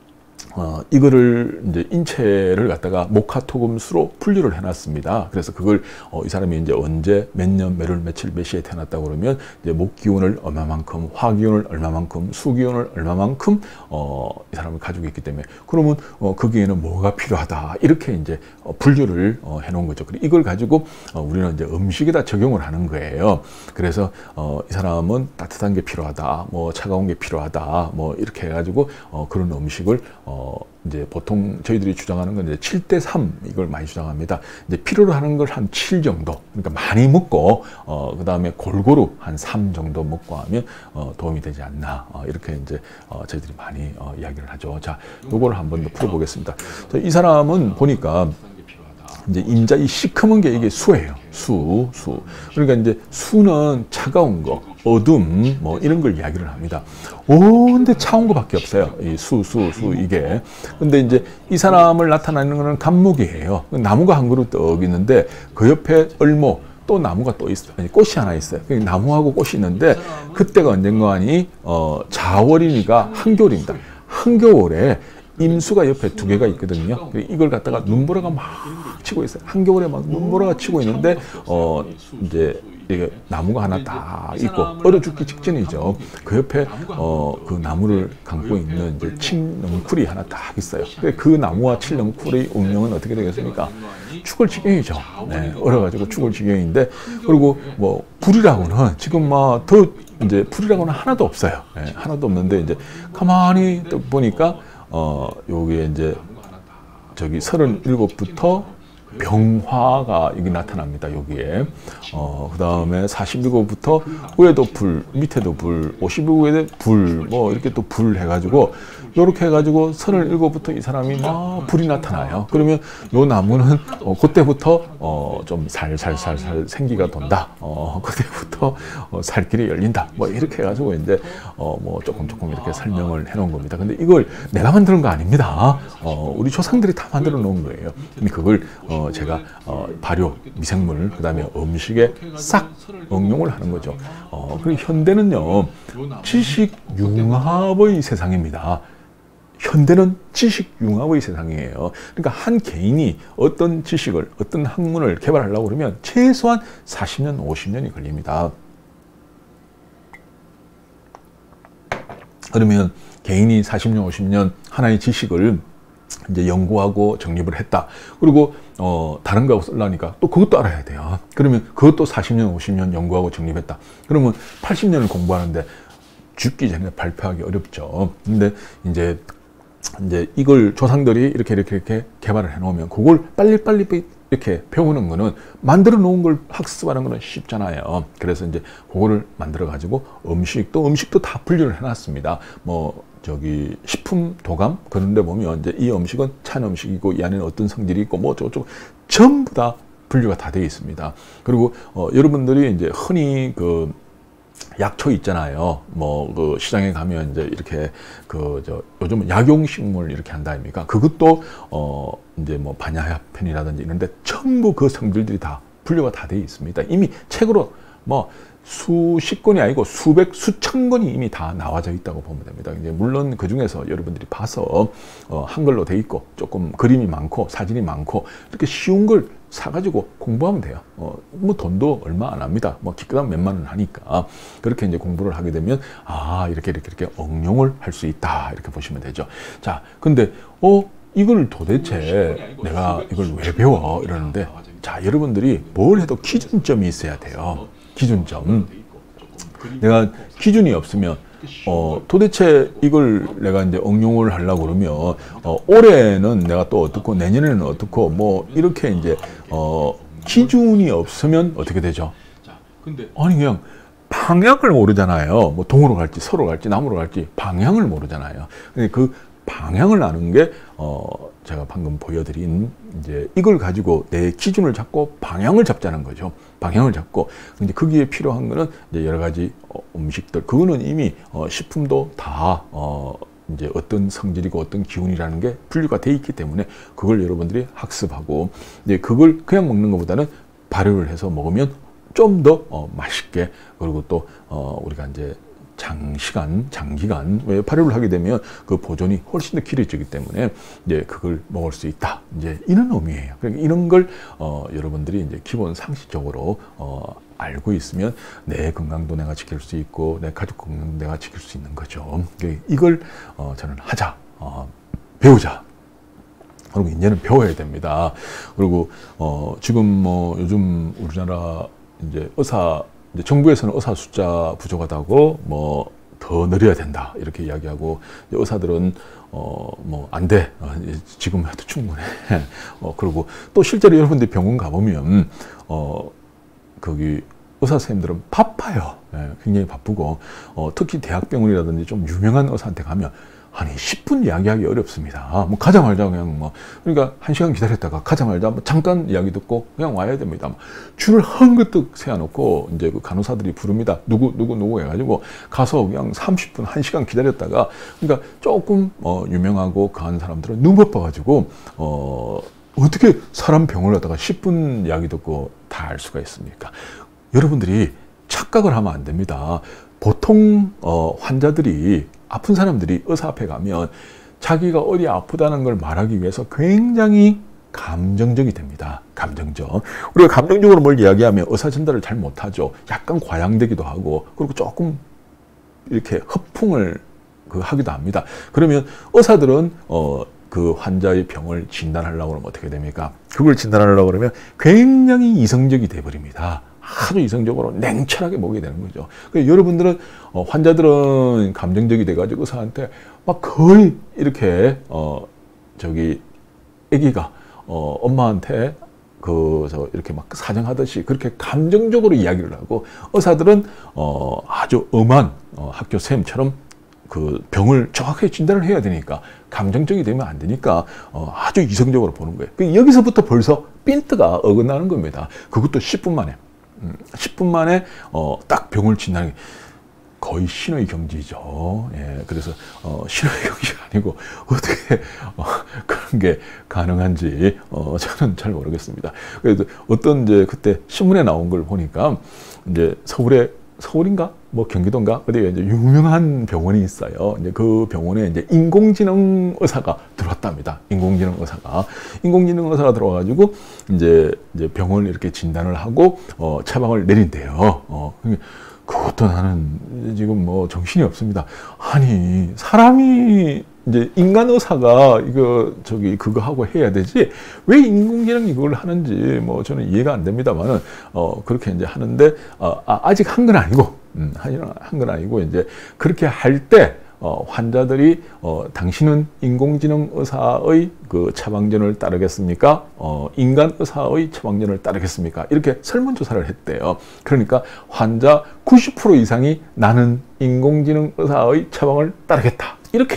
어, 이거를 이제 인체를 갖다가 목화토금수로 분류를 해놨습니다. 그래서 그걸 어, 이 사람이 이제 언제 몇 년 몇월 며칠 몇 시에 태어났다 그러면 이제 목 기운을 얼마만큼, 화 기운을 얼마만큼, 수 기운을 얼마만큼 어, 이 사람을 가지고 있기 때문에 그러면 어, 거기에는 뭐가 필요하다 이렇게 이제 어, 분류를 어, 해놓은 거죠. 그리고 이걸 가지고 어, 우리는 이제 음식에다 적용을 하는 거예요. 그래서 어, 이 사람은 따뜻한 게 필요하다, 뭐 차가운 게 필요하다, 뭐 이렇게 해가지고 어, 그런 음식을 어, 이제 보통 저희들이 주장하는 건 이제 칠 대 삼 이걸 많이 주장합니다. 이제 필요로 하는 걸 한 칠 정도, 그러니까 많이 먹고 어, 그 다음에 골고루 한 삼 정도 먹고 하면 어, 도움이 되지 않나 어, 이렇게 이제 어, 저희들이 많이 어, 이야기를 하죠. 자, 요걸 한번 더 풀어보겠습니다. 자, 이 사람은 보니까 이제 임자 이 시커먼 게 이게 수예요. 수, 수. 그러니까 이제 수는 차가운 거, 어둠, 뭐 이런 걸 이야기를 합니다. 온데 차운 거밖에 없어요. 이 수, 수, 수 이게. 근데 이제 이 사람을 나타내는 거는 감목이에요. 나무가 한 그루 떡 있는데 그 옆에 얼목. 또 나무가 또 있어요. 아니, 꽃이 하나 있어요. 나무하고 꽃이 있는데 그때가 언젠가 하니 어, 자월이니까 한겨울입니다. 한겨울에 임수가 옆에 두 개가 있거든요. 이걸 갖다가 눈보라가 막 치고 있어요. 한겨울에 막 눈보라가 치고 있는데 어 이제 이게 나무가 하나 딱 있고 얼어 죽기 직전이죠. 그 옆에 어 그 나무를 감고 있는 이제 칡넝쿨이 하나 딱 있어요. 그 나무와 칡넝쿨의 운명은 어떻게 되겠습니까? 죽을 지경이죠. 네, 얼어가지고 죽을 지경인데 그리고 뭐 불이라고는 지금 막 더 이제 불이라고는 하나도 없어요. 네, 하나도 없는데 이제 가만히 보니까 어, 요게 이제 저기 서른일곱부터 병화가 여기 나타납니다. 여기에. 어, 그 다음에 사십일곱부터 위에도 불, 밑에도 불, 오십일곱에 불, 뭐 이렇게 또 불 해가지고 요렇게 해가지고 서른일곱부터 이 사람이 막 불이 나타나요. 그러면 요 나무는 어, 그때부터 어, 좀 살살살살 생기가 돈다. 어, 그때부터 어, 살길이 열린다. 뭐 이렇게 해가지고 이제 어, 뭐 조금 조금 이렇게 설명을 해놓은 겁니다. 근데 이걸 내가 만드는 거 아닙니다. 어, 우리 조상들이 다 만들어 놓은 거예요. 근데 그걸 어, 제가 어, 발효, 미생물, 그 다음에 음식에 싹 응용을 하는 거죠. 어, 그리고 현대는요, 지식 융합의 세상입니다. 현대는 지식 융합의 세상이에요. 그러니까 한 개인이 어떤 지식을, 어떤 학문을 개발하려고 그러면 최소한 사십 년, 오십 년이 걸립니다. 그러면 개인이 사십 년, 오십 년 하나의 지식을 이제 연구하고 정립을 했다. 그리고 어 다른 거 쓰려니까 또 그것도 알아야 돼요. 그러면 그것도 사십 년, 오십 년 연구하고 정립했다. 그러면 팔십 년을 공부하는데 죽기 전에 발표하기 어렵죠. 근데 이제 이제 이걸 조상들이 이렇게 이렇게 이렇게 개발을 해 놓으면 그걸 빨리빨리 이렇게 배우는 거는 만들어 놓은 걸 학습하는 거는 쉽잖아요. 그래서 이제 그거를 만들어 가지고 음식 또 음식도 다 분류를 해 놨습니다. 뭐 저기 식품 도감 그런 데 보면 이제 이 음식은 찬 음식이고 이 안에는 어떤 성질이 있고 뭐 어쩌고저쩌고 전부 다 분류가 다 되어 있습니다. 그리고 어 여러분들이 이제 흔히 그 약초 있잖아요. 뭐 그 시장에 가면 이제 이렇게 그 저 요즘은 약용식물 이렇게 한다 아닙니까? 그것도 어 이제 뭐 반야편이라든지 이런데 전부 그 성질들이 다 분류가 다 되어 있습니다. 이미 책으로 뭐 수십 권이 아니고 수백 수천 권이 이미 다 나와져 있다고 보면 됩니다. 이제 물론 그 중에서 여러분들이 봐서 어 한글로 돼 있고 조금 그림이 많고 사진이 많고 이렇게 쉬운 걸 사가지고 공부하면 돼요. 어, 뭐 돈도 얼마 안 합니다. 뭐 기껏하면 몇만 원 하니까 그렇게 이제 공부를 하게 되면 아 이렇게 이렇게 이렇게 응용을 할 수 있다 이렇게 보시면 되죠. 자, 근데 어 이걸 도대체 내가 이걸 왜 배워 이러는데 자 여러분들이 뭘 해도 기준점이 있어야 돼요. 기준점. 내가 기준이 없으면 어 도대체 이걸 내가 이제 응용을 하려고 그러면 어 올해는 내가 또 어떻고 내년에는 어떻고 뭐 이렇게 이제 어 기준이 없으면 어떻게 되죠? 아니 그냥 방향을 모르잖아요. 뭐 동으로 갈지 서로 갈지 남으로 갈지 방향을 모르잖아요. 근데 그 방향을 아는 게 어 제가 방금 보여드린 이제 이걸 가지고 내 기준을 잡고 방향을 잡자는 거죠. 방향을 잡고 근데 거기에 필요한 거는 이제 여러 가지 어, 음식들 그거는 이미 어, 식품도 다 어, 이제 어떤 성질이고 어떤 기운이라는 게 분류가 돼 있기 때문에 그걸 여러분들이 학습하고 이제 그걸 그냥 먹는 것보다는 발효를 해서 먹으면 좀 더 어, 맛있게 그리고 또 어, 우리가 이제 장시간, 장기간 왜 발효를 하게 되면 그 보존이 훨씬 더 길어지기 때문에 이제 그걸 먹을 수 있다. 이제 이런 의미예요. 그러니까 이런 걸 어, 여러분들이 이제 기본 상식적으로 어, 알고 있으면 내 건강도 내가 지킬 수 있고 내 가족 건강도 내가 지킬 수 있는 거죠. 이걸 어, 저는 하자, 어, 배우자. 그리고 이제는 배워야 됩니다. 그리고 어, 지금 뭐 요즘 우리나라 이제 의사 이제 정부에서는 의사 숫자 부족하다고 뭐 더 늘려야 된다 이렇게 이야기하고 의사들은 어 뭐 안 돼 어, 지금 해도 충분해 어 그리고 또 실제로 여러분들이 병원 가보면 어 거기 의사 선생님들은 바빠요. 예, 굉장히 바쁘고 어 특히 대학병원이라든지 좀 유명한 의사한테 가면 아니 십 분 이야기하기 어렵습니다. 뭐 가자마자 그냥 뭐 그러니까 한 시간 기다렸다가 가자마자 뭐 잠깐 이야기 듣고 그냥 와야 됩니다. 줄을 헝긋득 세워놓고 이제 그 간호사들이 부릅니다. 누구 누구 누구 해가지고 가서 그냥 삼십 분 한 시간 기다렸다가 그러니까 조금 어 유명하고 강한 사람들은 눈 바빠가지고 어 어떻게 사람 병을 갖다가 십 분 이야기 듣고 다 알 수가 있습니까? 여러분들이 착각을 하면 안 됩니다. 보통 어 환자들이 아픈 사람들이 의사 앞에 가면 자기가 어디 아프다는 걸 말하기 위해서 굉장히 감정적이 됩니다. 감정적. 우리가 감정적으로 뭘 이야기하면 의사 전달을 잘 못하죠. 약간 과양되기도 하고 그리고 조금 이렇게 허풍을 그 하기도 합니다. 그러면 의사들은 어 그 환자의 병을 진단하려고 그러면 어떻게 됩니까? 그걸 진단하려고 그러면 굉장히 이성적이 돼버립니다. 아주 이성적으로 냉철하게 보게 되는 거죠. 그러니까 여러분들은 어, 환자들은 감정적이 돼가지고 의사한테 막 거의 이렇게 어 저기 아기가 어 엄마한테 그 저 이렇게 막 사정하듯이 그렇게 감정적으로 이야기를 하고 의사들은 어 아주 엄한 어, 학교 쌤처럼 그 병을 정확하게 진단을 해야 되니까 감정적이 되면 안 되니까 어, 아주 이성적으로 보는 거예요. 그러니까 여기서부터 벌써 핀트가 어긋나는 겁니다. 그것도 십 분 만에. 음, 십 분 만에 어, 딱 병을 진단하는 게 거의 신의 경지죠. 예, 그래서 어, 신의 경지가 아니고 어떻게 어, 그런 게 가능한지 어, 저는 잘 모르겠습니다. 그래도 어떤 이제 그때 신문에 나온 걸 보니까 이제 서울에 서울인가 뭐 경기도인가 어디에 이제 유명한 병원이 있어요. 이제 그 병원에 이제 인공지능 의사가 들어왔답니다. 인공지능 의사가 인공지능 의사가 들어와가지고 이제 이제 병원을 이렇게 진단을 하고 어, 처방을 내린대요. 어, 그것도 나는 지금 뭐 정신이 없습니다. 아니 사람이 이제 인간 의사가 이거 저기 그거 하고 해야 되지 왜 인공지능이 그걸 하는지 뭐 저는 이해가 안 됩니다만은 어 그렇게 이제 하는데 어, 아, 아직 한 건 아니고 음, 한 건 아니고 이제 그렇게 할 때 어, 환자들이 어, 당신은 인공지능 의사의 그 처방전을 따르겠습니까? 어, 인간 의사의 처방전을 따르겠습니까? 이렇게 설문조사를 했대요. 그러니까 환자 구십 퍼센트 이상이 나는 인공지능 의사의 처방을 따르겠다. 이렇게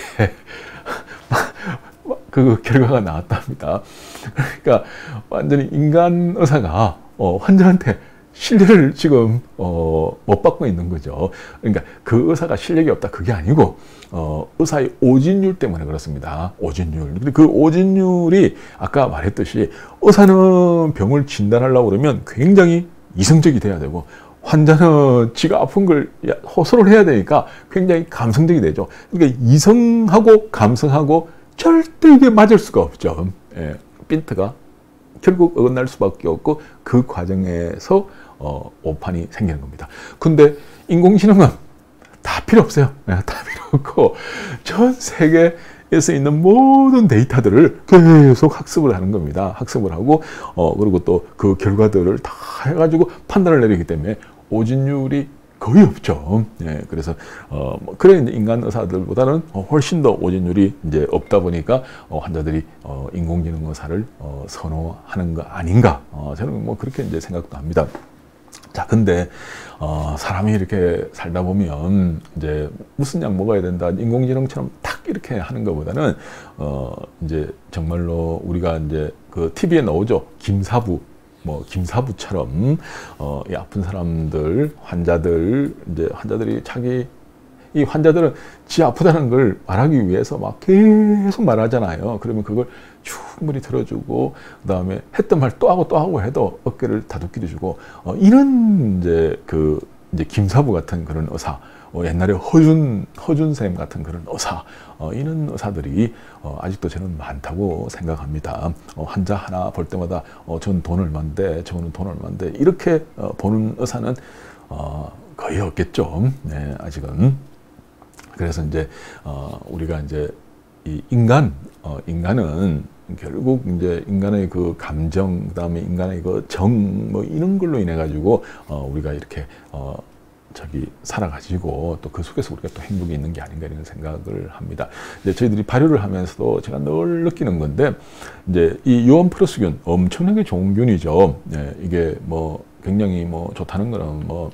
그 결과가 나왔답니다. 그러니까 완전히 인간 의사가 어, 환자한테 신뢰를 지금 어, 못 받고 있는 거죠. 그러니까 그 의사가 실력이 없다 그게 아니고 어, 의사의 오진율 때문에 그렇습니다. 오진율. 근데 그 오진율이 아까 말했듯이 의사는 병을 진단하려고 그러면 굉장히 이성적이 돼야 되고 환자는 지가 아픈 걸 호소를 해야 되니까 굉장히 감성적이 되죠. 그러니까 이성하고 감성하고 절대 이게 맞을 수가 없죠. 예, 핀트가 결국 어긋날 수밖에 없고 그 과정에서 어, 오판이 생기는 겁니다. 근데 인공지능은 다 필요 없어요. 네, 다 필요 없고 전 세계에서 있는 모든 데이터들을 계속 학습을 하는 겁니다. 학습을 하고 어, 그리고 또 그 결과들을 다 해가지고 판단을 내리기 때문에 오진율이 거의 없죠. 예, 그래서 어, 뭐 그래 이제 인간 의사들보다는 훨씬 더 오진율이 이제 없다 보니까 어, 환자들이 어, 인공지능 의사를 어, 선호하는 거 아닌가? 어, 저는 뭐 그렇게 이제 생각도 합니다. 자, 근데 어, 사람이 이렇게 살다 보면 이제 무슨 약 먹어야 된다, 인공지능처럼 탁 이렇게 하는 것보다는 어, 이제 정말로 우리가 이제 그 티비에 나오죠, 김사부. 뭐 김사부처럼 어, 이 아픈 사람들, 환자들 이제 환자들이 자기 이 환자들은 지 아프다는 걸 말하기 위해서 막 계속 말하잖아요. 그러면 그걸 충분히 들어주고 그다음에 했던 말 또 하고 또 하고 해도 어깨를 다독기도 주고 어, 이런 이제 그 이제 김사부 같은 그런 의사. 어, 옛날에 허준, 허준 쌤 같은 그런 의사, 어, 이런 의사들이 어, 아직도 저는 많다고 생각합니다. 어, 환자 하나 볼 때마다 어, 전 돈 얼마인데, 저는 돈 얼마인데, 이렇게 어, 보는 의사는 어, 거의 없겠죠. 네, 아직은. 그래서 이제 어, 우리가 이제 이 인간, 어, 인간은 결국 이제 인간의 그 감정, 그다음에 인간의 그 정, 뭐 이런 걸로 인해 가지고 어, 우리가 이렇게 어, 저기 살아가지고 또 그 속에서 우리가 또 행복이 있는 게 아닌가 이런 생각을 합니다. 이제 저희들이 발효를 하면서도 제가 늘 느끼는 건데 이제 이 요원 플러스균 엄청나게 좋은 균이죠. 네, 이게 뭐 굉장히 뭐 좋다는 거는 뭐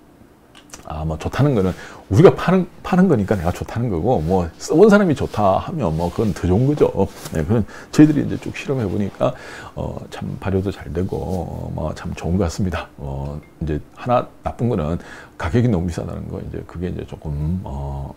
아, 뭐 좋다는 거는 우리가 파는 파는 거니까 내가 좋다는 거고 뭐 써본 사람이 좋다 하면 뭐 그건 더 좋은 거죠. 네, 그런 저희들이 이제 쭉 실험해 보니까 어, 참 발효도 잘 되고 어, 뭐 참 좋은 것 같습니다. 어, 이제 하나 나쁜 거는 가격이 너무 비싸다는 거 이제 그게 이제 조금 어,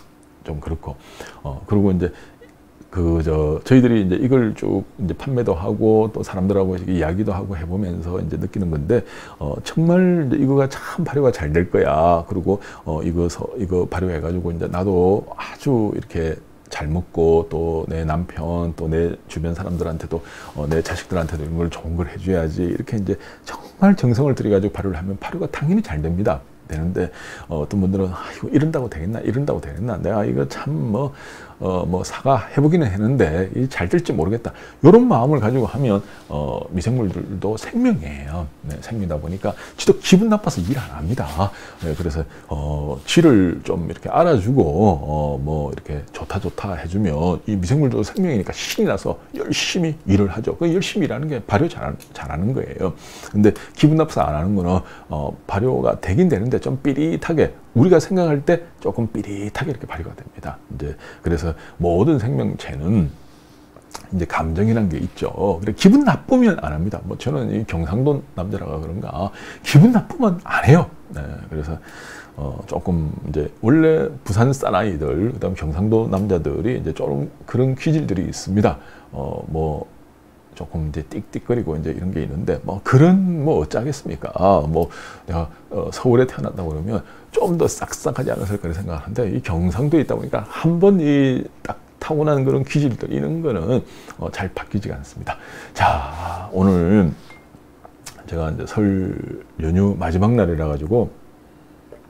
좀 그렇고 어, 그리고 이제 그, 저, 저희들이 이제 이걸 쭉 이제 판매도 하고 또 사람들하고 이야기도 하고 해보면서 이제 느끼는 건데, 어, 정말 이제 이거가 참 발효가 잘 될 거야. 그리고, 어, 이거, 서, 이거 발효해가지고 이제 나도 아주 이렇게 잘 먹고 또 내 남편 또 내 주변 사람들한테도 어, 내 자식들한테도 이런 걸 좋은 걸 해줘야지. 이렇게 이제 정말 정성을 들여가지고 발효를 하면 발효가 당연히 잘 됩니다. 되는데 어, 어떤 분들은 아, 이거 이런다고 되겠나 이런다고 되겠나 내가 이거 참 뭐 어, 뭐 사과 해보기는 했는데 잘 될지 모르겠다 이런 마음을 가지고 하면 어, 미생물들도 생명이에요. 네, 생명이다 보니까 지도 기분 나빠서 일 안 합니다. 네, 그래서 어, 지를 좀 이렇게 알아주고 어, 뭐 이렇게 좋다 좋다 해주면 이 미생물도 생명이니까 신이 나서 열심히 일을 하죠. 그 열심히 일하는 게 발효 잘, 잘하는 거예요. 근데 기분 나빠서 안 하는 거는 어, 발효가 되긴 되는데 좀 삐릿하게 우리가 생각할 때 조금 삐릿하게 이렇게 발효가 됩니다. 이제 그래서 모든 생명체는 이제 감정이라는 게 있죠. 그래 기분 나쁘면 안 합니다. 뭐 저는 이 경상도 남자라가 그런가 기분 나쁘면 안 해요. 네, 그래서 어 조금 이제 원래 부산 사나이들 그다음 경상도 남자들이 이제 좀 그런 기질들이 있습니다. 어 뭐 조금 이제 띡띡거리고 이제 이런 게 있는데 뭐 그런 뭐 어쩌겠습니까? 아, 뭐 내가 어, 서울에 태어났다 그러면 좀 더 싹싹하지 않았을까 그런 생각하는데 이 경상도에 있다 보니까 한 번 이 딱 타고난 그런 기질들 이런 거는 어, 잘 바뀌지가 않습니다. 자, 오늘 제가 이제 설 연휴 마지막 날이라 가지고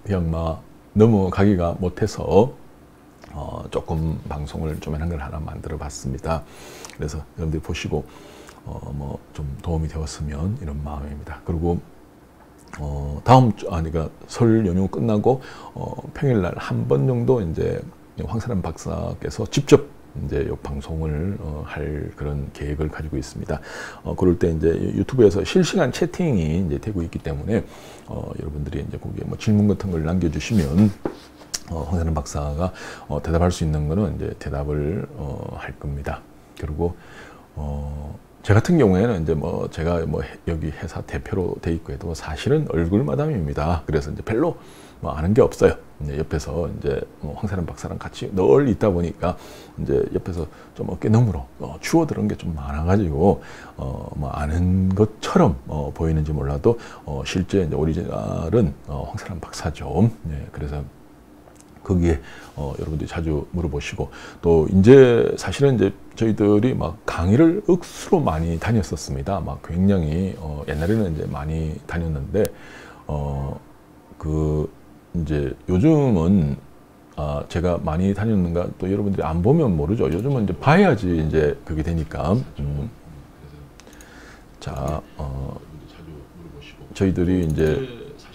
그냥 막 넘어가기가 못해서 어, 조금 방송을 좀 하는 걸 하나 만들어 봤습니다. 그래서 여러분들이 보시고 어, 뭐 좀 도움이 되었으면 이런 마음입니다. 그리고 어, 다음 주, 아니, 그러니까 설 연휴 끝나고 어, 평일날 한 번 정도 이제 황사람 박사께서 직접 이제 요 방송을 어, 할 그런 계획을 가지고 있습니다. 어, 그럴 때 이제 유튜브에서 실시간 채팅이 이제 되고 있기 때문에 어, 여러분들이 이제 거기에 뭐 질문 같은 걸 남겨주시면 어, 황사람 박사가 어, 대답할 수 있는 거는 이제 대답을 어, 할 겁니다. 그리고 어, 제 같은 경우에는 이제 뭐 제가 뭐 여기 회사 대표로 돼 있고 해도 사실은 얼굴 마담입니다. 그래서 이제 별로 뭐 아는 게 없어요. 이제 옆에서 이제 황사람 박사랑 같이 늘 있다 보니까 이제 옆에서 좀 어깨 너머로 어, 추워들은 게 좀 많아가지고 어, 뭐 아는 것처럼 어, 보이는지 몰라도 어, 실제 이제 오리지널은 어, 황사람 박사죠. 네, 그래서 거기에 어, 여러분들이 자주 물어보시고 또 이제 사실은 이제 저희들이 막 강의를 억수로 많이 다녔었습니다. 막 굉장히 어, 옛날에는 이제 많이 다녔는데 어, 그 이제 요즘은 아, 제가 많이 다녔는가 또 여러분들이 안 보면 모르죠. 요즘은 이제 봐야지 이제 그게 되니까. 음. 자, 어, 저희들이 이제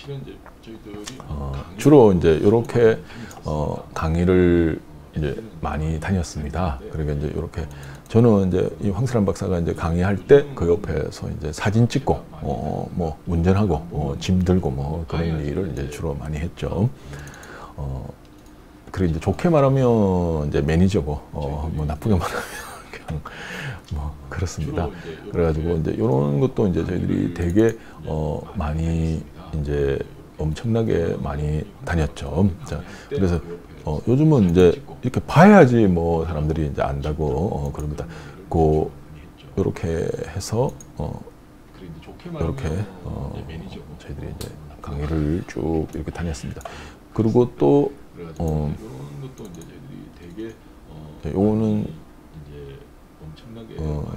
어, 주로 이제 이렇게 어, 강의를 이제 많이 다녔습니다. 그러니까 이제 이렇게 저는 이제 이 황사람 박사가 이제 강의할 때 그 옆에서 이제 사진 찍고 어, 뭐 운전하고 어, 짐 들고 뭐 그런 일을 이제 주로 많이 했죠. 어, 그리고 이제 좋게 말하면 이제 매니저고 어, 뭐 나쁘게 말하면 그냥 뭐 그렇습니다. 그래가지고 이제 이런 것도 이제 저희들이 되게 어, 많이 이제 엄청나게 많이 다녔죠. 자, 그래서 어, 요즘은 이제 이렇게 봐야지 뭐 사람들이 이제 안다고 어, 그럽니다. 그 이렇게 해서 어, 이렇게 어, 저희들이 이제 강의를 쭉 이렇게 다녔습니다. 그리고 또 어, 요거는 어,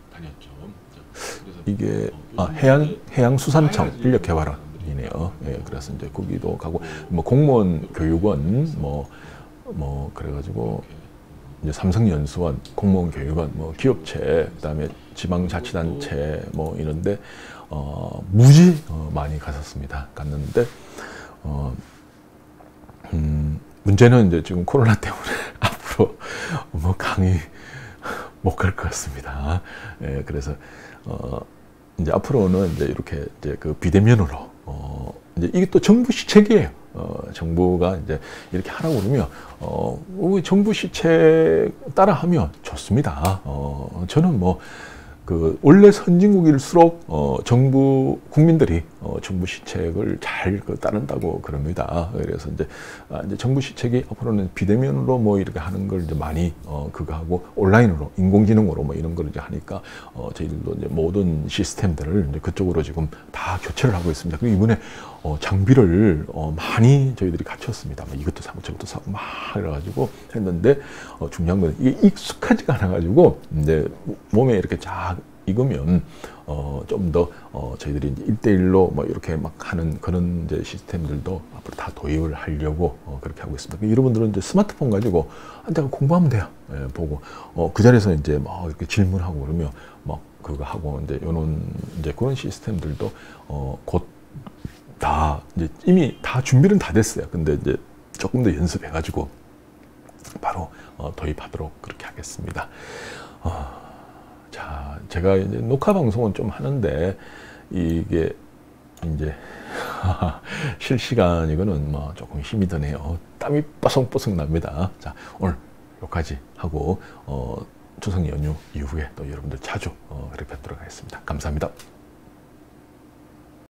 이게 아, 해양 해양수산청 인력개발원. 이네요. 예, 그래서 이제 거기도 가고 뭐 공무원 교육원 뭐 뭐 그래가지고 이제 삼성연수원, 공무원 교육원, 뭐 기업체, 그다음에 지방자치단체 뭐 이런데 어, 무지 어, 많이 갔었습니다. 갔는데 어, 음, 문제는 이제 지금 코로나 때문에 앞으로 뭐 강의 못 갈 것 같습니다. 예, 그래서 어, 이제 앞으로는 이제 이렇게 이제 그 비대면으로 어, 이제 이게 또 정부 시책이에요. 어, 정부가 이제 이렇게 하라고 그러면, 어, 우리 정부 시책 따라 하면 좋습니다. 어, 저는 뭐, 그, 원래 선진국일수록, 어, 정부, 국민들이, 어, 정부 시책을 잘 그, 따른다고 그럽니다. 그래서 이제, 아, 이제 정부 시책이 앞으로는 비대면으로 뭐 이렇게 하는 걸 이제 많이, 어, 그거 하고, 온라인으로, 인공지능으로 뭐 이런 걸 이제 하니까, 어, 저희들도 이제 모든 시스템들을 이제 그쪽으로 지금 다 교체를 하고 있습니다. 그리고 이번에, 어, 장비를, 어, 많이 저희들이 갖췄습니다. 뭐 이것도 사고 저것도 사고 막 이래가지고 했는데, 어, 중요한 건 이게 익숙하지가 않아가지고, 이제 몸에 이렇게 쫙 익으면 어, 좀 더 어, 저희들이 이제 일대일로 뭐 이렇게 막 하는 그런 이제 시스템들도 앞으로 다 도입을 하려고 어, 그렇게 하고 있습니다. 여러분들은 이제 스마트폰 가지고 앉아서 공부하면 돼요. 예, 보고 어, 그 자리에서 이제 막 이렇게 질문하고 그러면 막 그거 하고 이제 요런 이제 그런 시스템들도 어, 곧 다 이제 이미 다 준비는 다 됐어요. 근데 이제 조금 더 연습해가지고 바로 어, 도입하도록 그렇게 하겠습니다. 어, 자, 제가 이제 녹화 방송은 좀 하는데 이게 이제 실시간이거는 뭐 조금 힘이 드네요. 땀이 뽀송뽀송 납니다. 자, 오늘 여기까지 하고 어, 추석 연휴 이후에 또 여러분들 자주 어, 그렇게 뵙도록 하겠습니다. 감사합니다.